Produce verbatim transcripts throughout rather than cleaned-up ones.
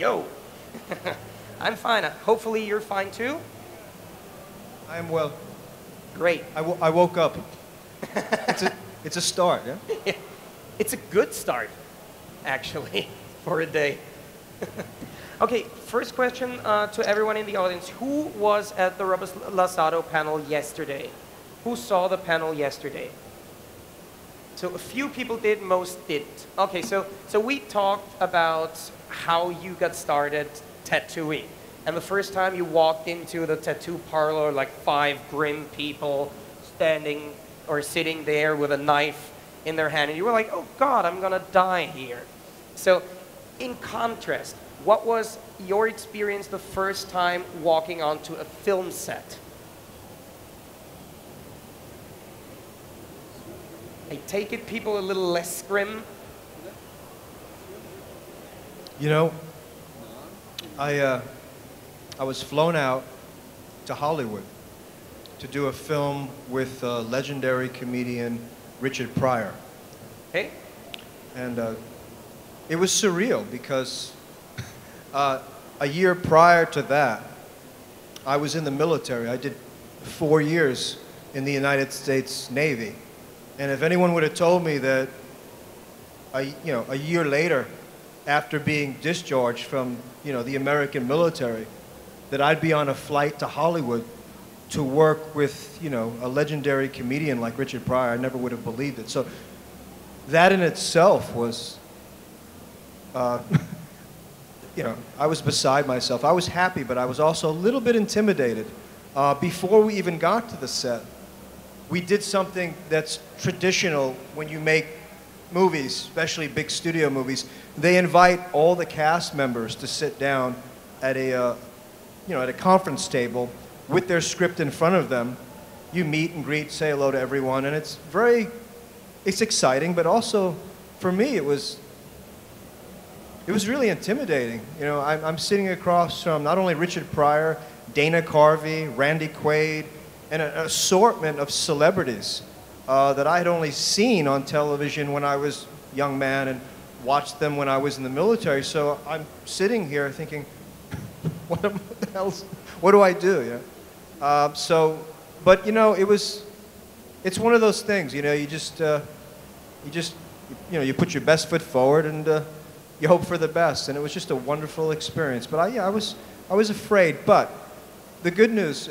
Yo. I'm fine. Hopefully you're fine too. I am well. Great. I, w I woke up. It's a, it's a start, yeah? It's a good start, actually, for a day. Okay, first question uh, to everyone in the audience. Who was at the Robert Lasado panel yesterday? Who saw the panel yesterday? So a few people did, most didn't. Okay, so, so we talked about how you got started tattooing. And the first time you walked into the tattoo parlor, like five grim people standing or sitting there with a knife in their hand, and you were like, oh God, I'm gonna die here. So in contrast, what was your experience the first time walking onto a film set? I take it people a little less grim? You know, I, uh, I was flown out to Hollywood to do a film with uh, legendary comedian Richard Pryor. Okay. And uh, it was surreal because uh, a year prior to that, I was in the military. I did four years in the United States Navy. And if anyone would have told me that a, you know, a year later, after being discharged from you know, the American military, that I'd be on a flight to Hollywood to work with you know, a legendary comedian like Richard Pryor, I never would have believed it. So that in itself was, uh, you know, I was beside myself. I was happy, but I was also a little bit intimidated. Uh, before we even got to the set, we did something that's traditional when you make movies, especially big studio movies. They invite all the cast members to sit down at a, uh, you know, at a conference table with their script in front of them. You meet and greet, say hello to everyone, and it's very, it's exciting, but also for me it was, it was really intimidating. You know, I'm, I'm sitting across from not only Richard Pryor, Dana Carvey, Randy Quaid, and an assortment of celebrities uh, that I had only seen on television when I was a young man and watched them when I was in the military. So I'm sitting here thinking, what, am, what the hell, what do I do? You know? uh, so, but you know, it was, it's one of those things. You know, you just, uh, you just, you know, you put your best foot forward and uh, you hope for the best. And it was just a wonderful experience. But I, yeah, I was, I was afraid. But the good news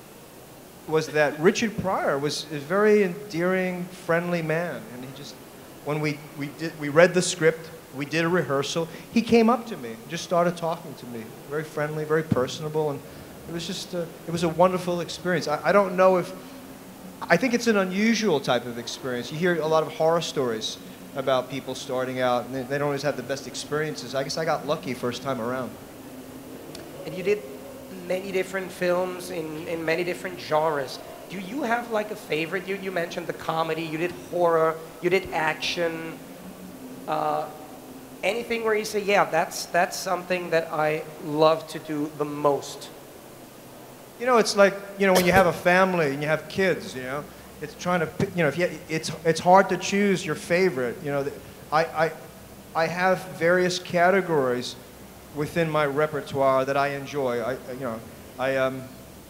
was that Richard Pryor was a very endearing, friendly man, and he just, when we we did we read the script, we did a rehearsal, he came up to me, just started talking to me, very friendly, very personable, and it was just a, it was a wonderful experience. I, I don't know if, I think it's an unusual type of experience. You hear a lot of horror stories about people starting out, and they, they don't always have the best experiences. I guess I got lucky first time around. And you did many different films in, in many different genres. Do you have like a favorite? You, you mentioned the comedy, you did horror, you did action. Uh, anything where you say, yeah, that's, that's something that I love to do the most? You know, it's like, you know, when you have a family and you have kids, you know, it's trying to, pick, you know, if you, it's, it's hard to choose your favorite. You know, I, I, I have various categories within my repertoire that I enjoy. I, you know, I, um,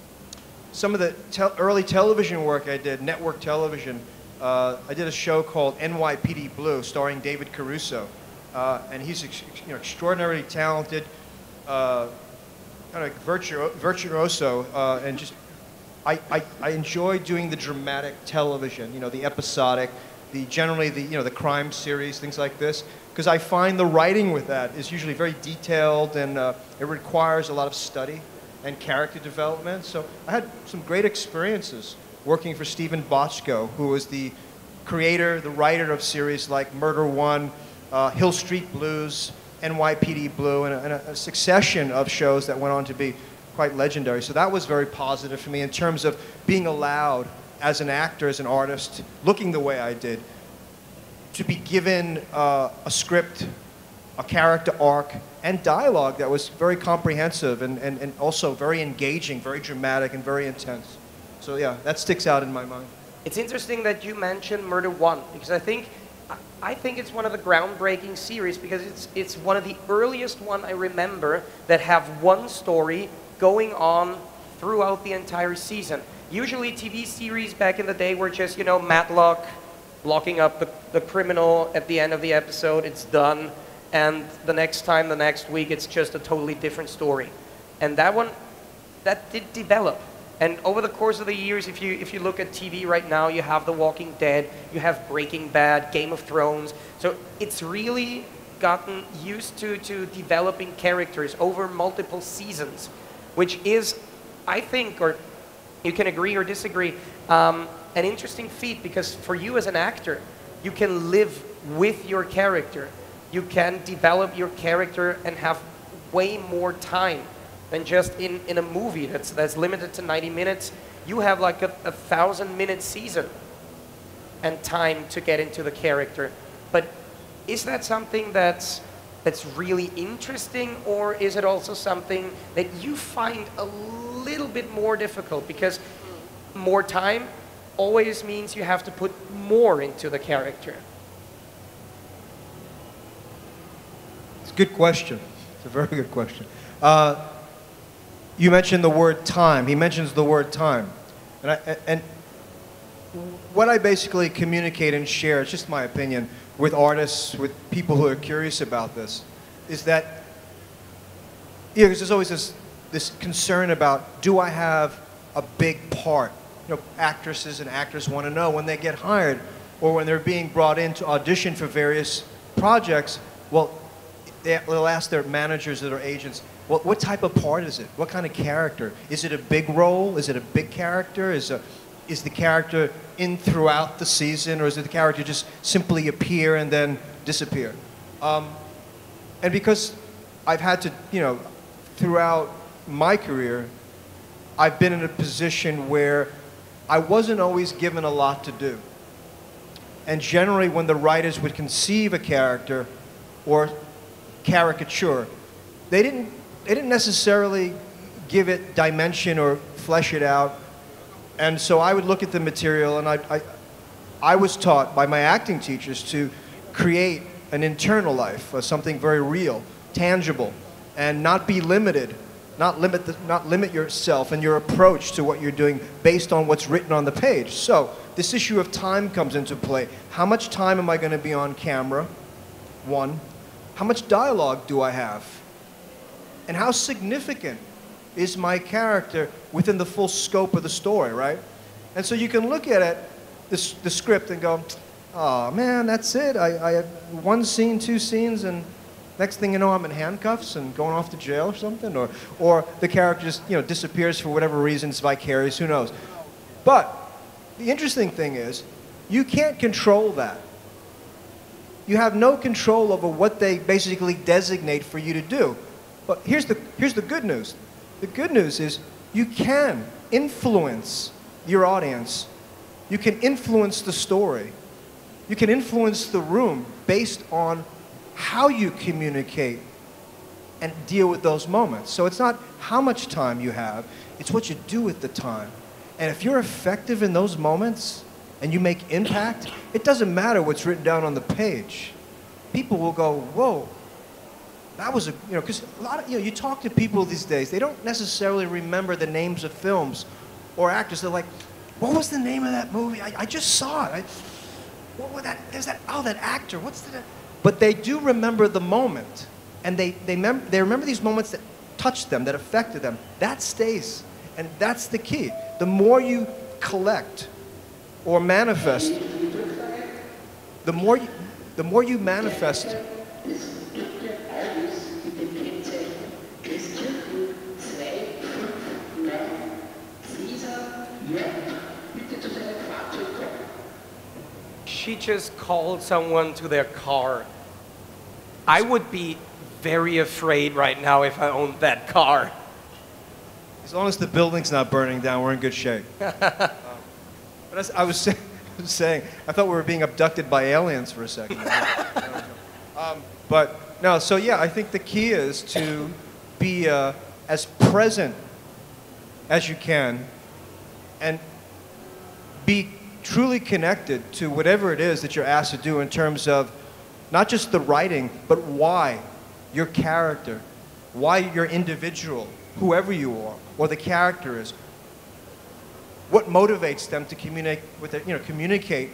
some of the tel early television work I did, network television, uh, I did a show called N Y P D Blue starring David Caruso. Uh, and he's ex you know, extraordinarily talented, uh, kind of virtuo virtuoso, uh, and just, I, I, I enjoy doing the dramatic television, you know, the episodic, the generally the, you know, the crime series, things like this. Because I find the writing with that is usually very detailed, and uh, it requires a lot of study and character development. So I had some great experiences working for Stephen Bochco, who was the creator, the writer of series like Murder One, uh, Hill Street Blues, N Y P D Blue, and a, and a succession of shows that went on to be quite legendary. So that was very positive for me in terms of being allowed as an actor, as an artist, looking the way I did, to be given uh, a script, a character arc, and dialogue that was very comprehensive and, and, and also very engaging, very dramatic, and very intense. So yeah, that sticks out in my mind. It's interesting that you mentioned Murder One, because I think I think it's one of the groundbreaking series because it's it's one of the earliest one I remember that have one story going on throughout the entire season. Usually T V series back in the day were just, you know, Matlock locking up the, the criminal at the end of the episode, it's done, and the next time, the next week, it's just a totally different story. And that one, that did develop. And over the course of the years, if you if you look at T V right now, you have The Walking Dead, you have Breaking Bad, Game of Thrones. So it's really gotten used to, to developing characters over multiple seasons, which is, I think, or you can agree or disagree, um, an interesting feat because for you as an actor, you can live with your character. You can develop your character and have way more time than just in, in a movie that's, that's limited to ninety minutes. You have like a, a thousand minute season and time to get into the character. But is that something that's, that's really interesting, or is it also something that you find a little bit more difficult? Because more time always means you have to put more into the character. It's a good question. It's a very good question. Uh, You mentioned the word time. He mentions the word time. And, I, and what I basically communicate and share, it's just my opinion, with artists, with people who are curious about this, is that, you know, 'cause there's always this, this concern about, do I have a big part? You know, actresses and actors want to know when they get hired or when they're being brought in to audition for various projects, well, they'll ask their managers or their agents, What, what type of part is it? What kind of character? Is it a big role? Is it a big character? Is, a, is the character in throughout the season, or is it the character just simply appear and then disappear? Um, and because I've had to, you know, throughout my career, I've been in a position where I wasn't always given a lot to do. And generally when the writers would conceive a character or caricature, they didn't They didn't necessarily give it dimension or flesh it out. And so I would look at the material, and I, I, I was taught by my acting teachers to create an internal life, uh, something very real, tangible, and not be limited, not limit, the, not limit yourself and your approach to what you're doing based on what's written on the page. So this issue of time comes into play. How much time am I going to be on camera? One. How much dialogue do I have? And how significant is my character within the full scope of the story, right? And so you can look at it, this, the script, and go, oh man, that's it. I, I had one scene, two scenes, and next thing you know, I'm in handcuffs and going off to jail or something. Or, or the character just, you know, disappears for whatever reason. It's vicarious, who knows. But the interesting thing is, you can't control that. You have no control over what they basically designate for you to do. But here's the, here's the good news. The good news is you can influence your audience. You can influence the story. You can influence the room based on how you communicate and deal with those moments. So it's not how much time you have, it's what you do with the time. And if you're effective in those moments and you make impact, it doesn't matter what's written down on the page. People will go, whoa. That was a, you know, because a lot of, you know, you talk to people these days, they don't necessarily remember the names of films or actors. They're like, what was the name of that movie? I, I just saw it. I, what was that, there's that, oh, that actor, what's the, but they do remember the moment. And they, they, mem they remember these moments that touched them, that affected them. That stays. And that's the key. The more you collect or manifest, the more you, the more you manifest, She just called someone to their car. I would be very afraid right now if I owned that car. As long as the building's not burning down, we're in good shape. um, but as I was, say, I was saying, I thought we were being abducted by aliens for a second. um, but no, so yeah, I think the key is to be uh, as present as you can and be truly connected to whatever it is that you're asked to do in terms of not just the writing, but why your character, why your individual, whoever you are, or the character is, what motivates them to communicate with it, you know, communicate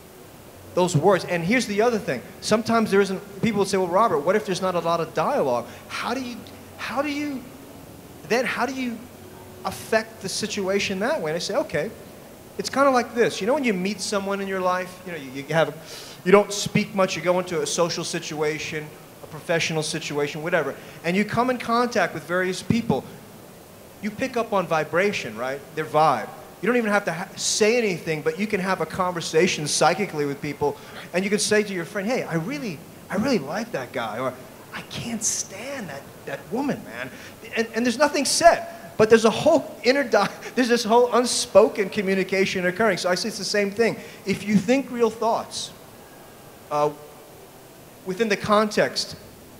those words. And here's the other thing. Sometimes there isn't, people will say, well, Robert, what if there's not a lot of dialogue? How do you, how do you, then how do you affect the situation that way? And I say, okay, it's kind of like this. You know when you meet someone in your life, you know, you, you have, you don't speak much, you go into a social situation, a professional situation, whatever, and you come in contact with various people. You pick up on vibration, right? Their vibe. You don't even have to ha say anything, but you can have a conversation psychically with people, and you can say to your friend, hey, I really, I really like that guy, or I can't stand that, that woman, man. And, and there's nothing said, but there's a whole inner, di there's this whole unspoken communication occurring. So I say it's the same thing. If you think real thoughts uh, within the context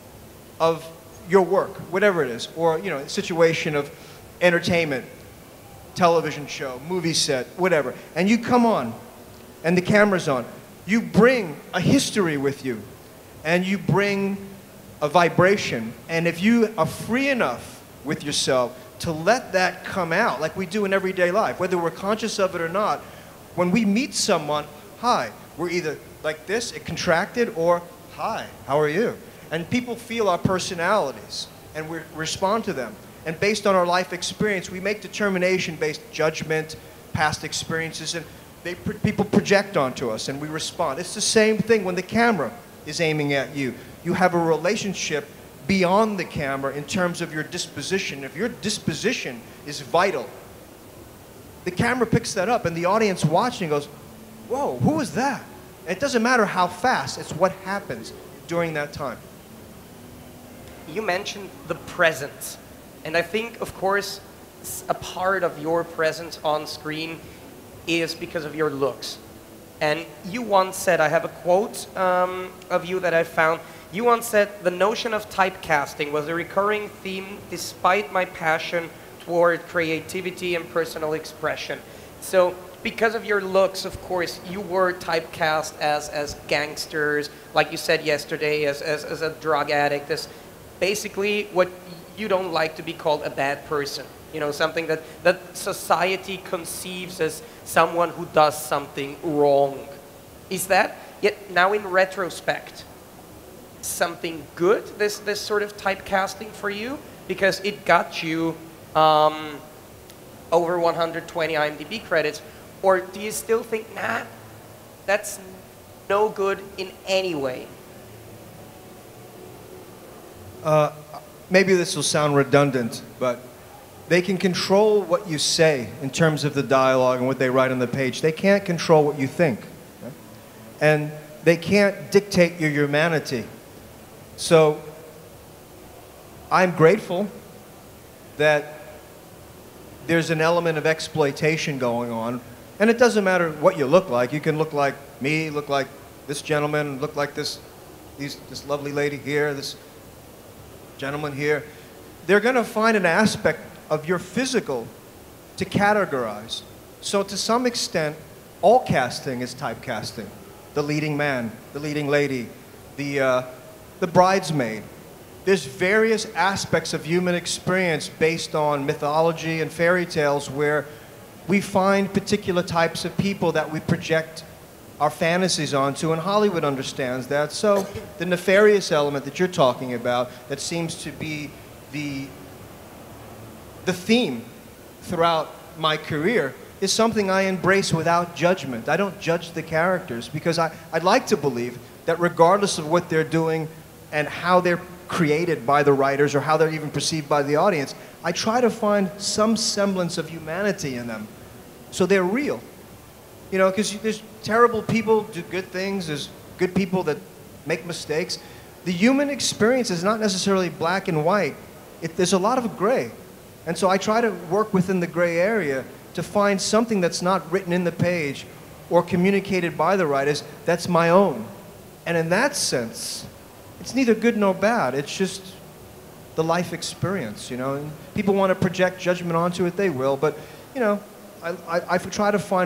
of your work, whatever it is, or, you know, a situation of entertainment, television show, movie set, whatever, and you come on, and the camera's on, you bring a history with you, and you bring a vibration, and if you are free enough with yourself to let that come out, like we do in everyday life, whether we're conscious of it or not, when we meet someone, hi, we're either like this, it contracted, or hi, how are you? And people feel our personalities, and we respond to them. And based on our life experience, we make determination-based judgment, past experiences, and they, people project onto us, and we respond. It's the same thing when the camera is aiming at you. You have a relationship beyond the camera in terms of your disposition. If your disposition is vital, the camera picks that up, and the audience watching goes, whoa, who was that? And it doesn't matter how fast, it's what happens during that time. You mentioned the presence. And I think, of course, a part of your presence on screen is because of your looks. And you once said, I have a quote um, of you that I found, you once said, the notion of typecasting was a recurring theme despite my passion toward creativity and personal expression. So because of your looks, of course, you were typecast as, as gangsters, like you said yesterday, as, as, as a drug addict, as basically what you don't like to be called a bad person. You know, something that, that society conceives as someone who does something wrong. Is that, yet now in retrospect, something good, this, this sort of typecasting for you? Because it got you um, over one hundred twenty I M D B credits, or do you still think, nah, that's no good in any way? Uh, maybe this will sound redundant, but they can control what you say in terms of the dialogue and what they write on the page. They can't control what you think. Okay? And they can't dictate your humanity. So I'm grateful that there's an element of exploitation going on. And it doesn't matter what you look like. You can look like me, look like this gentleman, look like this, these, this lovely lady here, this gentleman here. They're going to find an aspect of your physical to categorize. So to some extent, all casting is typecasting. The leading man, the leading lady, the, uh, the bridesmaid. There's various aspects of human experience based on mythology and fairy tales where we find particular types of people that we project our fantasies onto, and Hollywood understands that. So the nefarious element that you're talking about that seems to be the, the theme throughout my career is something I embrace without judgment. I don't judge the characters because I, I'd like to believe that regardless of what they're doing and how they're created by the writers or how they're even perceived by the audience, I try to find some semblance of humanity in them so they're real. You know, because there's terrible people do good things, there's good people that make mistakes. The human experience is not necessarily black and white. It, there's a lot of gray. And so I try to work within the gray area to find something that's not written in the page or communicated by the writers that's my own. And in that sense, it's neither good nor bad. It's just the life experience, you know. And people want to project judgment onto it, they will. But, you know, I, I, I try to find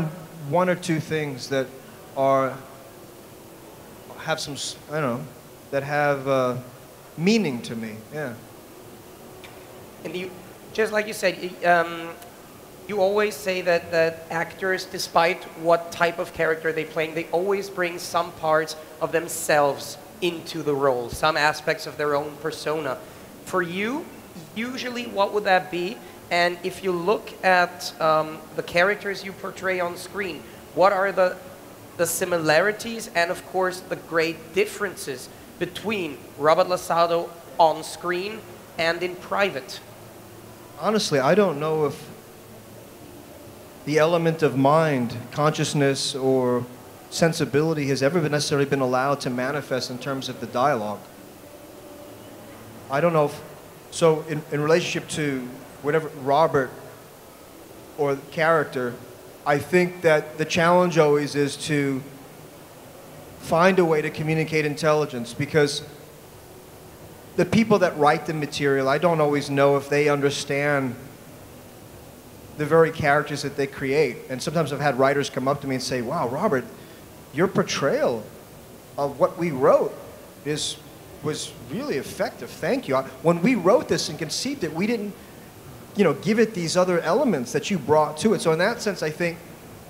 one or two things that are, have some, s- I don't know, that have uh, meaning to me, yeah. And you, just like you said, y- um, you always say that, that actors, despite what type of character they're playing, they always bring some parts of themselves into the role, some aspects of their own persona. For you, usually what would that be? And if you look at um, the characters you portray on screen, what are the, the similarities and, of course, the great differences between Robert Lasado on screen and in private? Honestly, I don't know if the element of mind, consciousness, or sensibility has ever been necessarily been allowed to manifest in terms of the dialogue. I don't know if, so in, in relationship to whatever, Robert or the character, I think that the challenge always is to find a way to communicate intelligence, because the people that write the material, I don't always know if they understand the very characters that they create. And sometimes I've had writers come up to me and say, wow, Robert, your portrayal of what we wrote is, was really effective. Thank you. When we wrote this and conceived it, we didn't, you know, give it these other elements that you brought to it. So in that sense, I think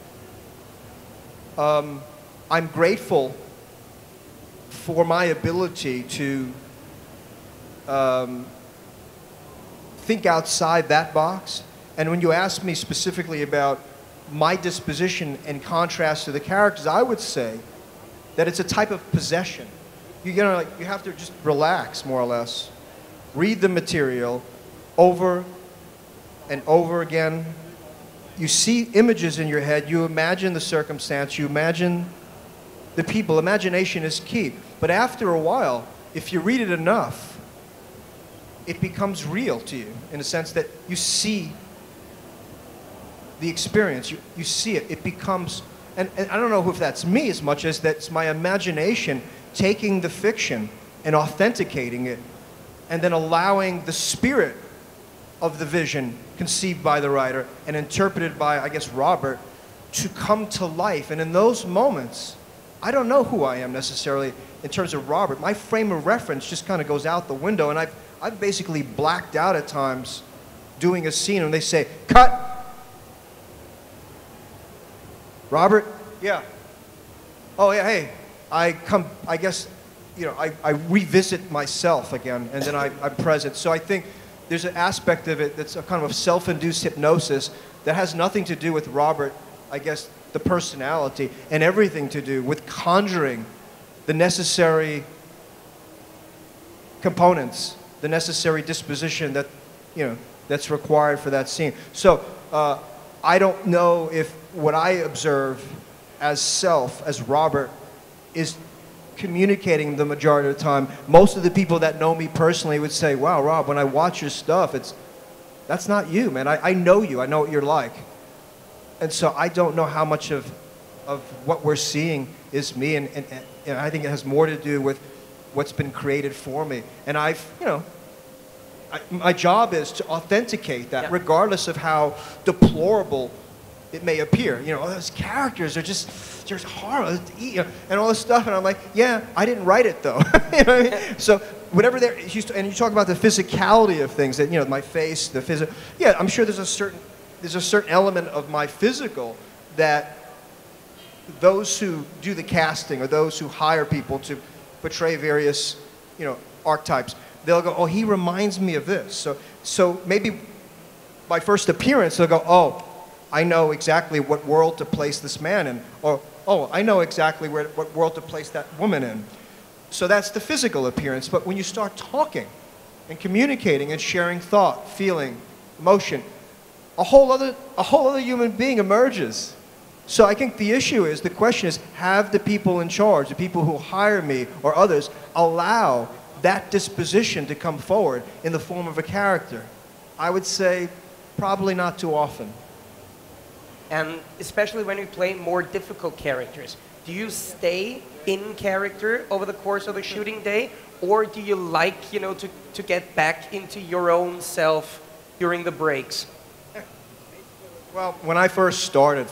um, I'm grateful for my ability to um, think outside that box. And when you ask me specifically about my disposition in contrast to the characters, I would say that it's a type of possession. You, you know, like, you have to just relax, more or less. Read the material over and over again. You see images in your head. You imagine the circumstance. You imagine the people. Imagination is key. But after a while, if you read it enough, it becomes real to you in a sense that you see the experience, you, you see it, it becomes, and, and I don't know if that's me as much as that's my imagination taking the fiction and authenticating it, and then allowing the spirit of the vision conceived by the writer and interpreted by, I guess, Robert, to come to life. And in those moments, I don't know who I am necessarily in terms of Robert. My frame of reference just kind of goes out the window, and I've, I've basically blacked out at times doing a scene, and they say, cut! Robert? Yeah. Oh, yeah, hey, I come, I guess, you know, I, I revisit myself again, and then I, I'm present. So I think there's an aspect of it that's a kind of self-induced hypnosis that has nothing to do with Robert, I guess, the personality, and everything to do with conjuring the necessary components, the necessary disposition that, you know, that's required for that scene. So uh, I don't know if what I observe as self, as Robert, is communicating the majority of the time. Most of the people that know me personally would say, wow, Rob, when I watch your stuff, it's, that's not you, man. I, I know you. I know what you're like. And so I don't know how much of, of what we're seeing is me, and, and, and I think it has more to do with what's been created for me. And I've, you know, I, my job is to authenticate that, yeah, regardless of how deplorable it may appear. You know, oh, those characters are just, just horrible, you know, and all this stuff. And I'm like, yeah, I didn't write it though. You know what I mean? So whatever there, and you talk about the physicality of things, that, you know, my face, the physical. Yeah, I'm sure there's a certain, there's a certain element of my physical that those who do the casting or those who hire people to portray various, you know, archetypes, they'll go, oh, he reminds me of this. So, so maybe by first appearance, they'll go, oh, I know exactly what world to place this man in. Or, oh, I know exactly where, what world to place that woman in. So that's the physical appearance. But when you start talking and communicating and sharing thought, feeling, emotion, a whole other, a whole other human being emerges. So I think the issue is, the question is, have the people in charge, the people who hire me or others, allow that disposition to come forward in the form of a character? I would say probably not too often. And especially when you play more difficult characters, do you stay in character over the course of the shooting day, or do you like, you know, to, to get back into your own self during the breaks? Well, when I first started, first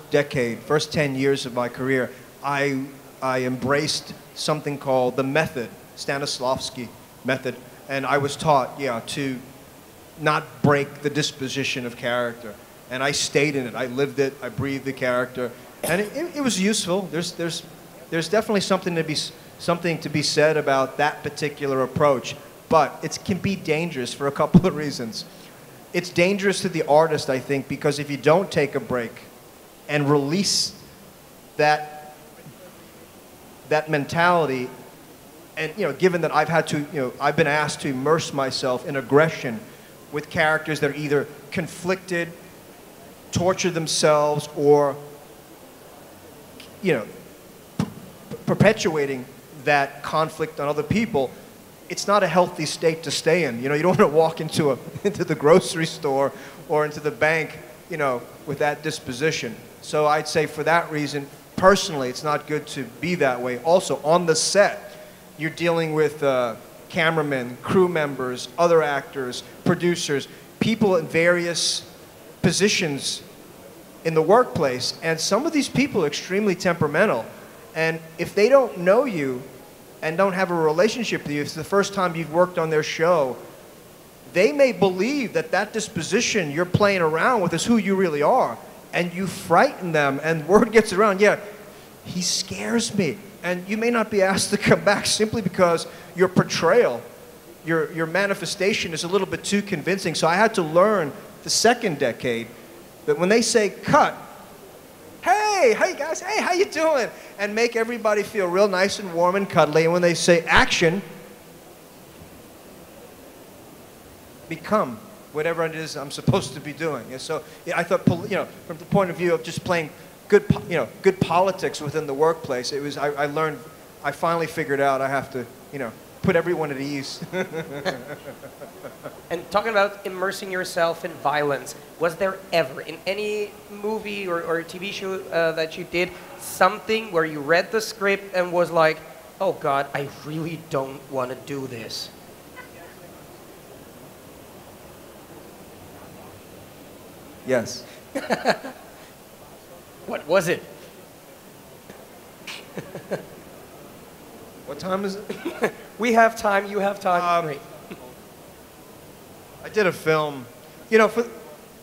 decade, first ten years of my career, I, I embraced something called the method, Stanislavski method. And I was taught, yeah, to not break the disposition of character. And I stayed in it. I lived it. I breathed the character. And it, it, it was useful. There's, there's, there's definitely something to, be, something to be said about that particular approach. But it can be dangerous for a couple of reasons. It's dangerous to the artist, I think, because if you don't take a break and release that, that mentality, and you know, given that I've had to, you know, I've been asked to immerse myself in aggression with characters that are either conflicted, torture themselves, or, you know, perpetuating that conflict on other people, it's not a healthy state to stay in. You know, you don't want to walk into a into the grocery store or into the bank, you know, with that disposition. So I'd say for that reason, personally, it's not good to be that way. Also, on the set, you're dealing with uh, cameramen, crew members, other actors, producers, people in various positions in the workplace, and some of these people are extremely temperamental. And if they don't know you and don't have a relationship with you, if it's the first time you've worked on their show, they may believe that that disposition you're playing around with is who you really are, and you frighten them, and word gets around, yeah, he scares me. And you may not be asked to come back simply because your portrayal, your, your manifestation is a little bit too convincing. So I had to learn the second decade that when they say cut, hey, hey guys, hey, how you doing? And make everybody feel real nice and warm and cuddly. And when they say action, become whatever it is I'm supposed to be doing. And so yeah, I thought, you know, from the point of view of just playing good, you know, good politics within the workplace, it was, I, I learned, I finally figured out I have to, you know, put everyone at ease. And talking about immersing yourself in violence, was there ever in any movie or, or T V show uh, that you did something where you read the script and was like, oh God, I really don't want to do this? Yes. What was it? What time is it? We have time, you have time. Um, Great. I did a film, you know, for,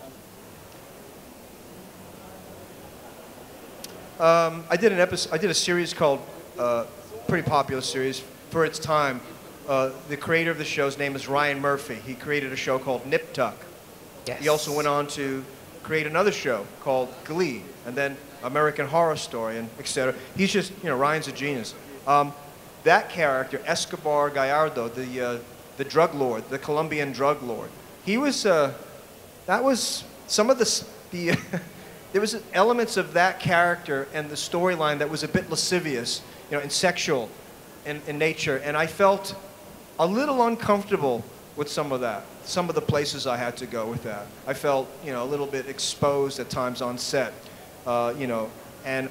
um, I did an episode, I did a series called, uh, pretty popular series for its time. Uh, the creator of the show's name is Ryan Murphy. He created a show called Nip Tuck. Yes. He also went on to create another show called Glee, and then American Horror Story, and et cetera. He's just, you know, Ryan's a genius. Um, that character, Escobar Gallardo, the uh, the drug lord, the Colombian drug lord, he was, uh, that was some of the, the there was elements of that character and the storyline that was a bit lascivious, you know, and sexual in, in nature, and I felt a little uncomfortable with some of that, some of the places I had to go with that. I felt, you know, a little bit exposed at times on set, uh, you know, and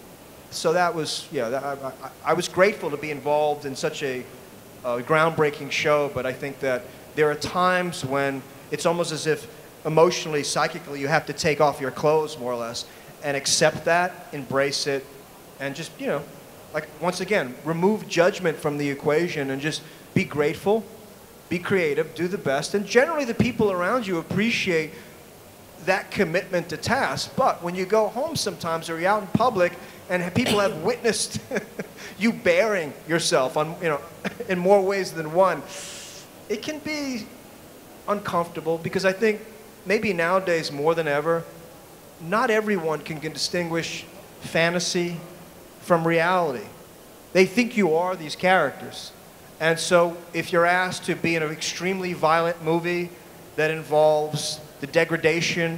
so that was, yeah, that, I, I, I was grateful to be involved in such a uh, groundbreaking show, but I think that there are times when it's almost as if emotionally, psychically, you have to take off your clothes, more or less, and accept that, embrace it, and just, you know, like, once again, remove judgment from the equation and just be grateful, be creative, do the best, and generally the people around you appreciate that commitment to task. But when you go home sometimes or you're out in public and people have witnessed you bearing yourself on, you know, in more ways than one, it can be uncomfortable, because I think maybe nowadays more than ever, not everyone can, can distinguish fantasy from reality. They think you are these characters. And so if you're asked to be in an extremely violent movie that involves the degradation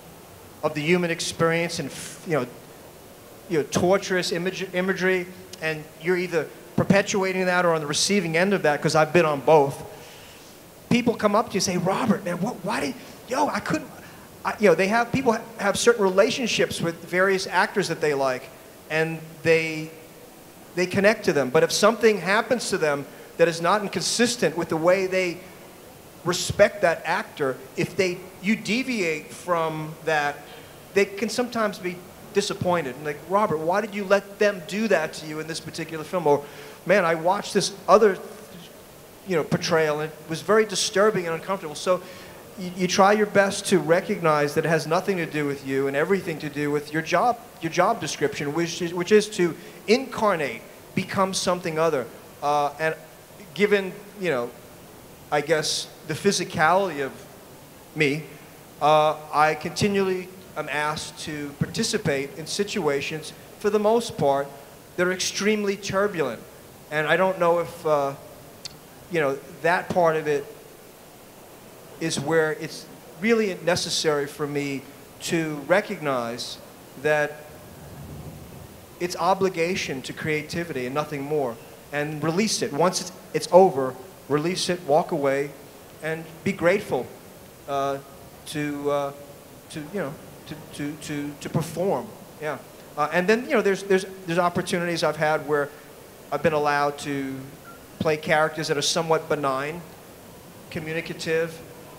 of the human experience and, you know, you know, torturous image, imagery, and you're either perpetuating that or on the receiving end of that, because I've been on both, people come up to you and say, Robert, man, what, why did, yo, I couldn't, I, you know, they have, people have certain relationships with various actors that they like, and they, they connect to them. But if something happens to them that is not inconsistent with the way they respect that actor, if they, you deviate from that, they can sometimes be disappointed. And like, Robert, why did you let them do that to you in this particular film? Or, man, I watched this other, you know, portrayal, and it was very disturbing and uncomfortable. So you, you try your best to recognize that it has nothing to do with you and everything to do with your job, your job description, which is, which is to incarnate, become something other. Uh, and given, you know, I guess the physicality of me, uh, I continually am asked to participate in situations, for the most part, that are extremely turbulent. And I don't know if, uh, you know, that part of it is where it's really necessary for me to recognize that it's obligation to creativity and nothing more, and release it. Once it's, it's over, release it, walk away, and be grateful uh, to, uh, to, you know, to, to, to, to perform, yeah. Uh, and then, you know, there's, there's, there's opportunities I've had where I've been allowed to play characters that are somewhat benign, communicative,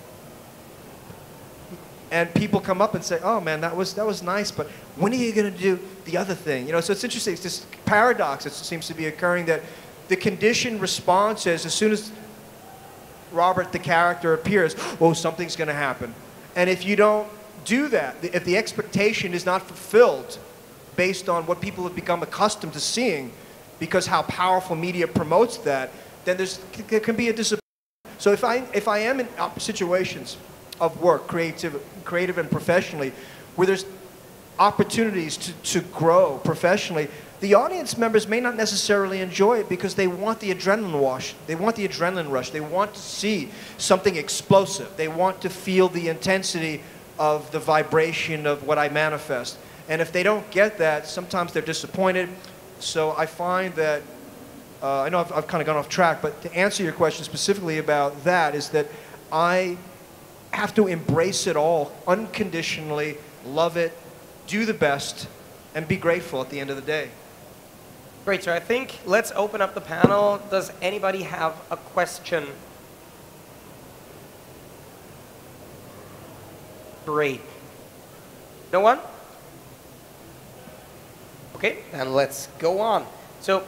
and people come up and say, oh man, that was, that was nice, but when are you going to do the other thing? You know, so it's interesting, it's this paradox that seems to be occurring, that the conditioned response is, as soon as Robert, the character, appears, oh, something's going to happen. And if you don't do that, if the expectation is not fulfilled based on what people have become accustomed to seeing, because how powerful media promotes that, then there's, there can be a disappointment. So if I, if I am in situations of work, creative, creative and professionally, where there's opportunities to, to grow professionally, the audience members may not necessarily enjoy it because they want the adrenaline wash. They want the adrenaline rush. They want to see something explosive. They want to feel the intensity of the vibration of what I manifest. And if they don't get that, sometimes they're disappointed. So I find that, uh, I know I've, I've kind of gone off track, but to answer your question specifically about that is that I have to embrace it all unconditionally, love it, do the best, and be grateful at the end of the day. Great, so I think let's open up the panel. Does anybody have a question? Great. No one? Okay, then let's go on. So,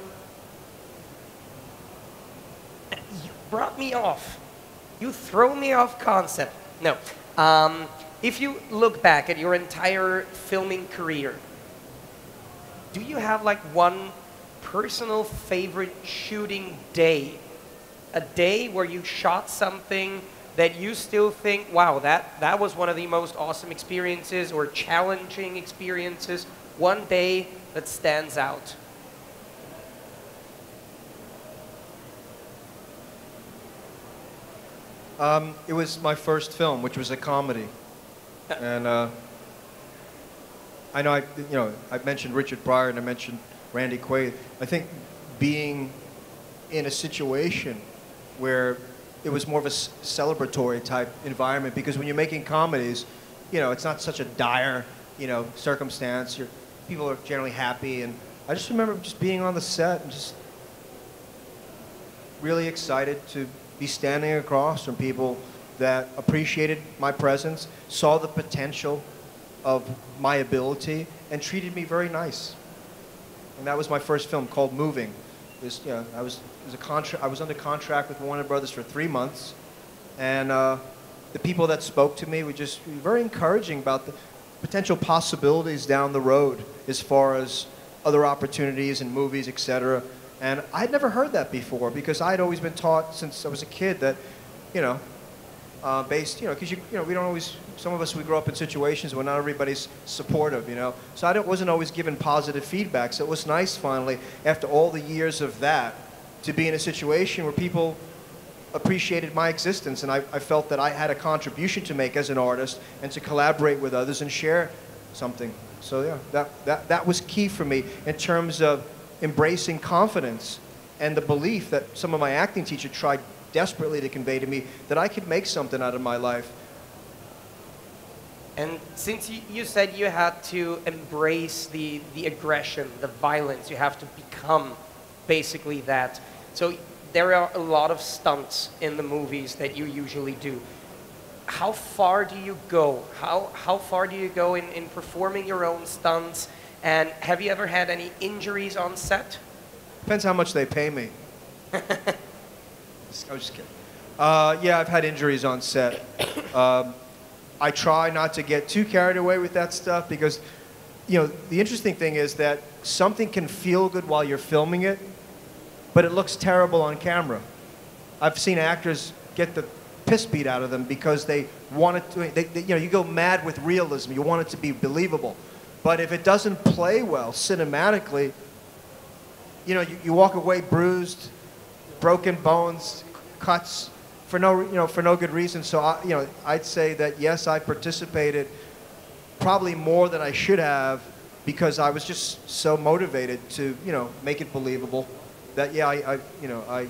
you brought me off. You throw me off concept. No. Um, if you look back at your entire filming career, do you have like one personal favorite shooting day? A day where you shot something that you still think, wow, that, that was one of the most awesome experiences or challenging experiences. One day that stands out. Um, it was my first film, which was a comedy. And uh, I know I, you know, I mentioned Richard Pryor and I mentioned Randy Quaid. I think being in a situation where it was more of a celebratory type environment, because when you're making comedies, you know, it's not such a dire, you know, circumstance. You're, people are generally happy, and I just remember just being on the set and just really excited to be standing across from people that appreciated my presence, saw the potential of my ability, and treated me very nice. And that was my first film, called Moving. It was, you know, I was, it was a contra I was under contract with Warner Brothers for three months, and uh, the people that spoke to me were just very encouraging about the potential possibilities down the road as far as other opportunities in movies, et cetera. And I'd never heard that before, because I'd always been taught since I was a kid that, you know, uh, based, you know, because you, you know, we don't always, some of us, we grow up in situations where not everybody's supportive, you know. So I wasn't always given positive feedback. So it was nice finally, after all the years of that, to be in a situation where people appreciated my existence, and I, I felt that I had a contribution to make as an artist and to collaborate with others and share something. So yeah, that, that, that was key for me in terms of embracing confidence and the belief that some of my acting teacher tried desperately to convey to me that I could make something out of my life. And since you, you said you had to embrace the, the aggression, the violence, you have to become basically that. So there are a lot of stunts in the movies that you usually do. how far do you go? How, how far do you go in, in performing your own stunts? And have you ever had any injuries on set? Depends how much they pay me. I was just kidding. Uh, yeah, I've had injuries on set. Um, I try not to get too carried away with that stuff because, you know, the interesting thing is that something can feel good while you're filming it, but it looks terrible on camera. I've seen actors get the piss beat out of them because they want it to, they, they, you know, you go mad with realism. You want it to be believable. But if it doesn't play well cinematically, you know, you, you walk away bruised, broken bones, cuts, for no, you know, for no good reason. So, I, you know, I'd say that, yes, I participated probably more than I should have because I was just so motivated to, you know, make it believable that, yeah, I, I you know, I,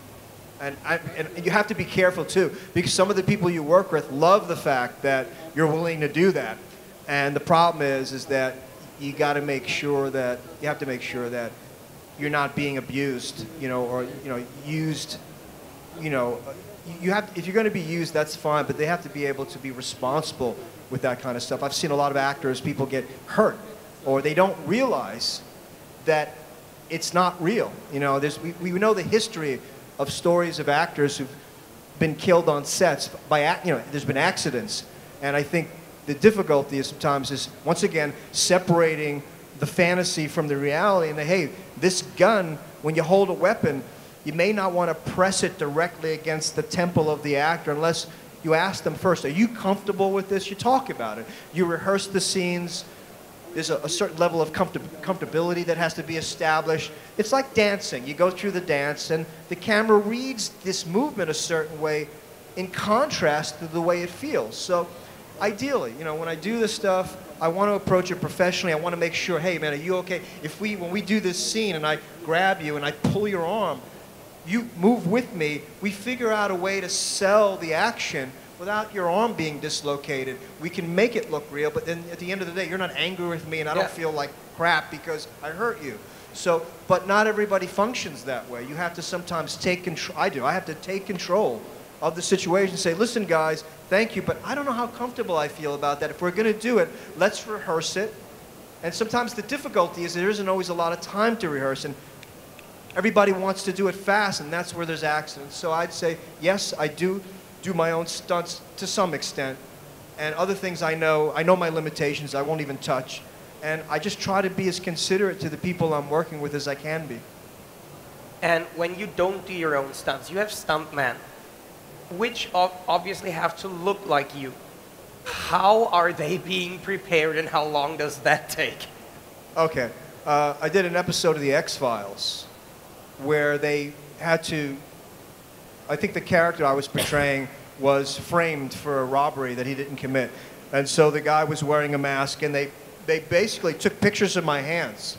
and, I, and you have to be careful, too, because some of the people you work with love the fact that you're willing to do that. And the problem is, is that you got to make sure that, you have to make sure that you're not being abused, you know, or, you know, used, you know, you have, if you're going to be used, that's fine, but they have to be able to be responsible with that kind of stuff. I've seen a lot of actors, people get hurt, or they don't realize that it's not real. You know, there's, we, we know the history of stories of actors who've been killed on sets by, you know, there's been accidents. And I think the difficulty is sometimes is, once again, separating the fantasy from the reality. And hey, this gun, when you hold a weapon, you may not want to press it directly against the temple of the actor unless you ask them first, are you comfortable with this? You talk about it. You rehearse the scenes. There's a, a certain level of comfort comfortability that has to be established. It's like dancing. You go through the dance, and the camera reads this movement a certain way in contrast to the way it feels. So ideally, you know, when I do this stuff, I want to approach it professionally. I want to make sure, hey, man, are you okay? If we, when we do this scene and I grab you and I pull your arm, you move with me, we figure out a way to sell the action without your arm being dislocated. We can make it look real, but then at the end of the day, you're not angry with me and I yeah. don't feel like crap because I hurt you. So, but not everybody functions that way. You have to sometimes take control. I do. I have to take control of the situation and say, listen, guys, thank you, but I don't know how comfortable I feel about that. If we're going to do it, let's rehearse it. And sometimes the difficulty is there isn't always a lot of time to rehearse. And everybody wants to do it fast, and that's where there's accidents. So I'd say, yes, I do do my own stunts to some extent. And other things I know, I know my limitations, I won't even touch. And I just try to be as considerate to the people I'm working with as I can be. And when you don't do your own stunts, you have stuntmen, which obviously have to look like you. How are they being prepared, and how long does that take? Okay. Uh, I did an episode of The X-Files where they had to, I think the character I was portraying was framed for a robbery that he didn't commit. And so the guy was wearing a mask, and they, they basically took pictures of my hands,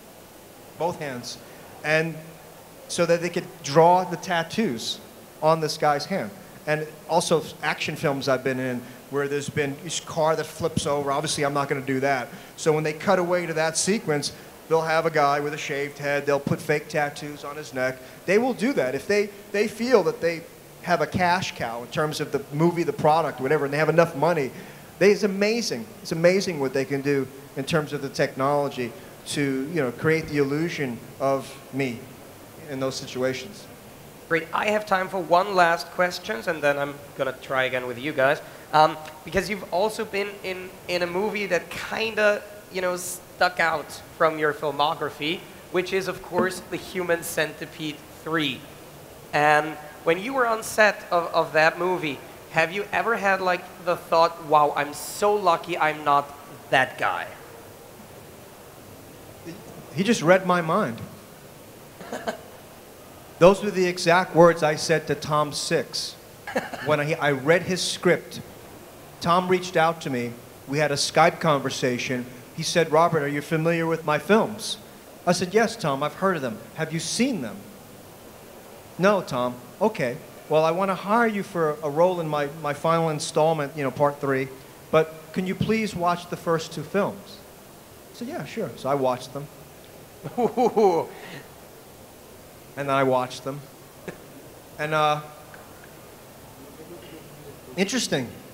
both hands, and so that they could draw the tattoos on this guy's hand. And also action films I've been in where there's been this car that flips over. Obviously, I'm not going to do that. So when they cut away to that sequence, they'll have a guy with a shaved head. They'll put fake tattoos on his neck. They will do that. If they, they feel that they have a cash cow in terms of the movie, the product, whatever, and they have enough money, they, it's amazing. It's amazing what they can do in terms of the technology to, you know, create the illusion of me in those situations. Great. I have time for one last question, and then I'm going to try again with you guys. Um, because you've also been in, in a movie that kind of, you know, stuck out from your filmography, which is, of course, The Human Centipede three. And when you were on set of, of that movie, have you ever had, like, the thought, wow, I'm so lucky I'm not that guy? He just read my mind. Those were the exact words I said to Tom Six. When I, I read his script, Tom reached out to me. We had a Skype conversation. He said, Robert, are you familiar with my films? I said, yes, Tom, I've heard of them. Have you seen them? No, Tom. Okay. Well, I want to hire you for a role in my, my final installment, you know, part three. But can you please watch the first two films? I said, yeah, sure. So I watched them. And then I watched them. And uh, interesting.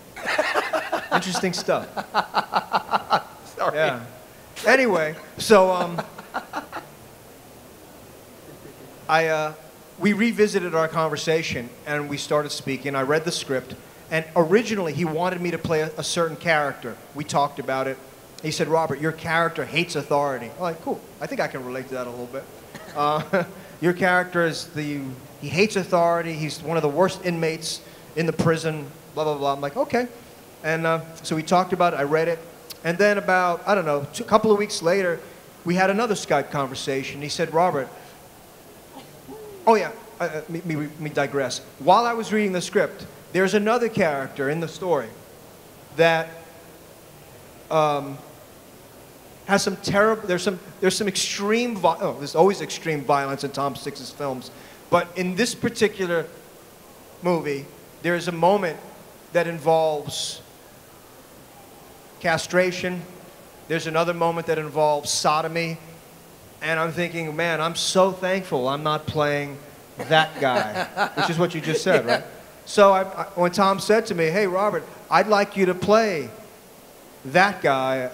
Interesting stuff. Sorry. Yeah. Anyway, so um, I uh, we revisited our conversation and we started speaking. I read the script, and originally he wanted me to play a, a certain character. We talked about it. He said, "Robert, your character hates authority." I'm like, cool. I think I can relate to that a little bit. Uh, your character is the he hates authority. He's one of the worst inmates in the prison. Blah blah blah. I'm like, okay. And uh, so we talked about it. I read it. And then about, I don't know, a couple of weeks later, we had another Skype conversation. He said, Robert, oh yeah, uh, me, me, me digress. While I was reading the script, there's another character in the story that um, has some terrible, there's some, there's some extreme, vi oh, there's always extreme violence in Tom Six's films. But in this particular movie, there is a moment that involves castration. There's another moment that involves sodomy. And I'm thinking, man, I'm so thankful I'm not playing that guy, which is what you just said, right? So I, I, when Tom said to me, hey, Robert, I'd like you to play that guy,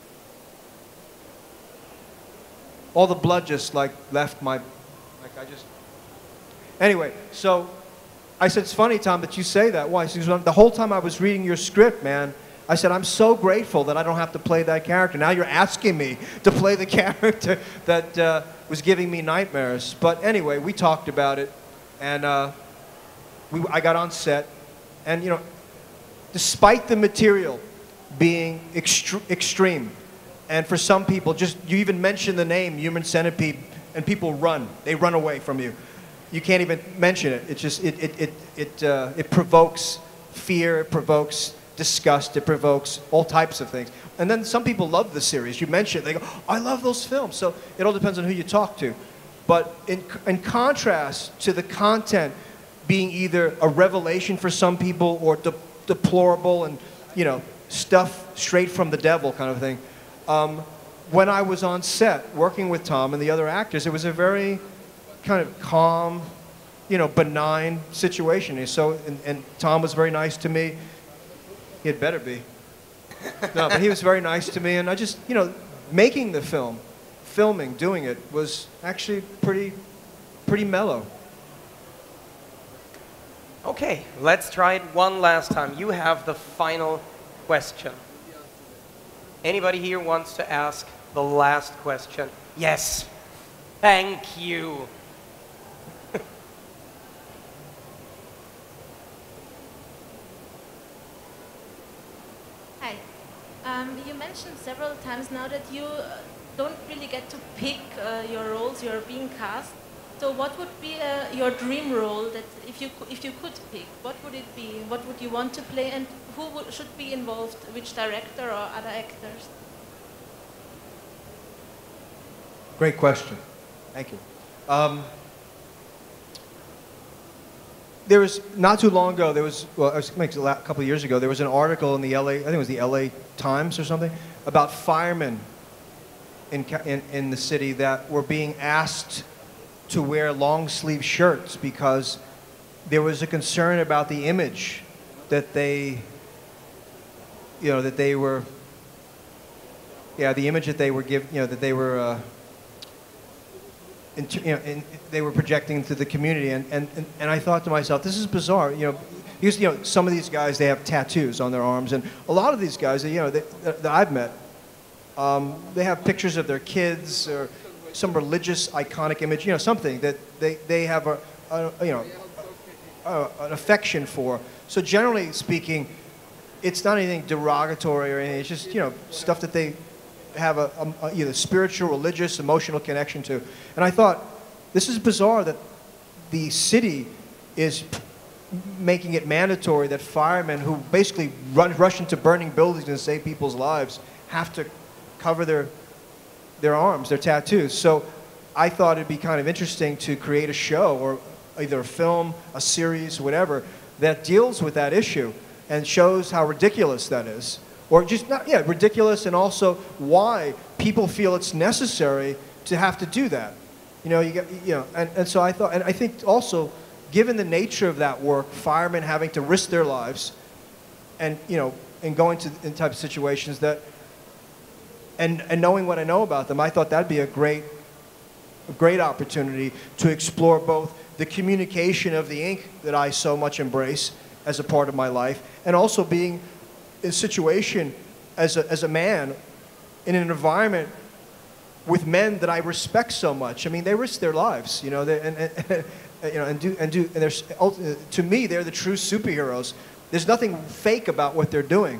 all the blood just like left my, like I just, anyway, so I said, it's funny, Tom, that you say that. Why? He says, the whole time I was reading your script, man, I said, I'm so grateful that I don't have to play that character. Now you're asking me to play the character that uh, was giving me nightmares. But anyway, we talked about it, and uh, we, I got on set. And, you know, despite the material being extre extreme, and for some people, just you even mention the name Human Centipede, and people run. They run away from you. You can't even mention it. It just, it, it, it, it, uh, it provokes fear, it provokes disgust, it provokes all types of things. And then some people love the series. You mention it, they go, I love those films. So it all depends on who you talk to. But in, in contrast to the content being either a revelation for some people or de deplorable and, you know, stuff straight from the devil kind of thing, um, when I was on set working with Tom and the other actors, it was a very kind of calm, you know, benign situation. And so, and, and Tom was very nice to me. He had better be. No, but he was very nice to me, and I just, you know, making the film, filming, doing it, was actually pretty, pretty mellow. Okay, let's try it one last time. You have the final question. Anybody here wants to ask the last question? Yes. Thank you. Hi. Um, you mentioned several times now that you uh, don't really get to pick uh, your roles you're being cast. So what would be uh, your dream role that if you, if you could pick, what would it be? What would you want to play, and who would, should be involved? Which director or other actors? Great question. Thank you. Um, there was, not too long ago, there was, well, it was like a couple of years ago, there was an article in the L A, I think it was the L A Times or something, about firemen in, in, in the city that were being asked to wear long sleeve shirts because there was a concern about the image that they, you know, that they were, yeah, the image that they were giving, you know, that they were, uh, in, you know, in, they were projecting to the community, and, and, and, and I thought to myself, this is bizarre, you know, because, you know, some of these guys, they have tattoos on their arms, and a lot of these guys, you know, they, that I've met, um, they have pictures of their kids or some religious iconic image, you know, something that they, they have a, a you know, a, an affection for. So generally speaking, it's not anything derogatory or anything, it's just, you know, stuff that they have a, a, a either spiritual, religious, emotional connection to. And I thought, this is bizarre that the city is making it mandatory that firemen who basically run, rush into burning buildings and save people's lives have to cover their their arms, their tattoos. So I thought it'd be kind of interesting to create a show or either a film, a series, whatever, that deals with that issue and shows how ridiculous that is. Or just not, yeah, ridiculous, and also why people feel it's necessary to have to do that. You know, you get, you know, and, and so I thought, and I think also, given the nature of that work, firemen having to risk their lives and, you know, in going to in type of situations that, and, and knowing what I know about them, I thought that'd be a great, a great opportunity to explore both the communication of the ink that I so much embrace as a part of my life, and also being in a situation as a, as a man in an environment with men that I respect so much. I mean, they risk their lives, you know, they, and, and, you know, and do, and do, and they're, to me, they're the true superheroes. There's nothing fake about what they're doing.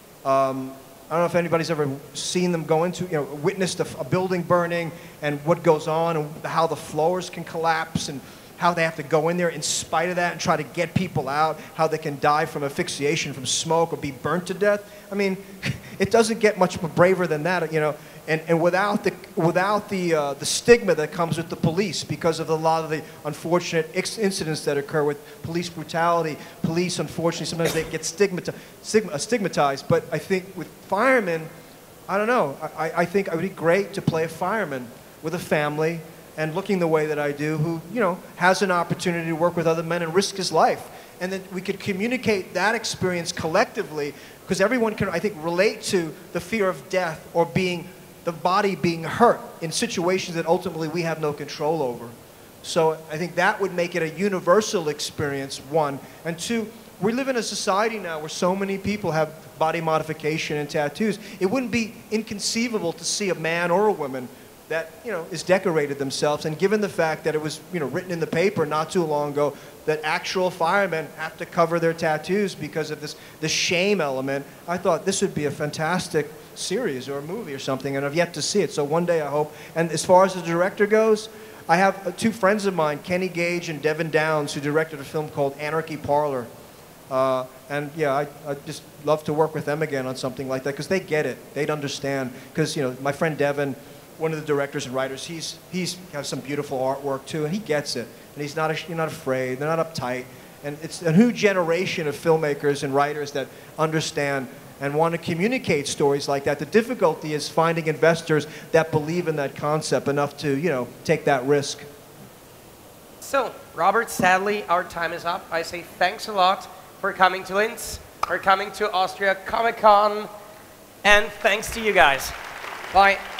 Um, I don't know if anybody's ever seen them go into, you know, witnessed a, a building burning and what goes on and how the floors can collapse and how they have to go in there in spite of that and try to get people out, how they can die from asphyxiation, from smoke, or be burnt to death. I mean, it doesn't get much braver than that, you know. And, and without the, without the, uh, the stigma that comes with the police because of a lot of the unfortunate incidents that occur with police brutality. Police, unfortunately, sometimes they get stigmata stigma stigmatized. But I think with firemen, I don't know, I, I think it would be great to play a fireman with a family and looking the way that I do, who, you know, has an opportunity to work with other men and risk his life. And then we could communicate that experience collectively, because everyone can, I think, relate to the fear of death or being, the body being hurt in situations that ultimately we have no control over. So I think that would make it a universal experience, one. And two, we live in a society now where so many people have body modification and tattoos. It wouldn't be inconceivable to see a man or a woman that, you know, is decorated themselves, and given the fact that it was, you know, written in the paper not too long ago that actual firemen have to cover their tattoos because of this, this shame element, I thought this would be a fantastic series or a movie or something, and I've yet to see it, so one day I hope. And as far as the director goes, I have uh, two friends of mine, Kenny Gage and Devin Downs, who directed a film called Anarchy Parlor. Uh, and yeah, I, I just love to work with them again on something like that, because they get it, they'd understand. Because, you know, my friend Devin, one of the directors and writers, he's he's has some beautiful artwork too, and he gets it. And he's not you're not afraid. They're not uptight. And it's a new generation of filmmakers and writers that understand and want to communicate stories like that. The difficulty is finding investors that believe in that concept enough to, you know, take that risk. So, Robert, sadly, our time is up. I say thanks a lot for coming to Linz, for coming to Austria Comic Con, and thanks to you guys. Bye.